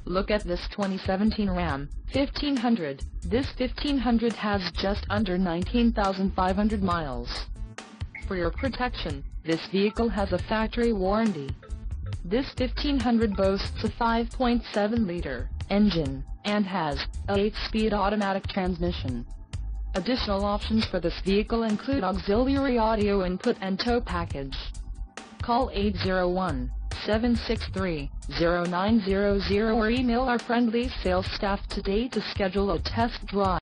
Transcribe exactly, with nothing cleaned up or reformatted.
Look at this twenty seventeen Ram fifteen hundred. This fifteen hundred has just under nineteen thousand five hundred miles. For your protection, this vehicle has a factory warranty. This fifteen hundred boasts a five point seven liter engine, and has a eight speed automatic transmission. Additional options for this vehicle include auxiliary audio input and tow package. Call eight zero one, seven six three, zero nine zero zero or email our friendly sales staff today to schedule a test drive.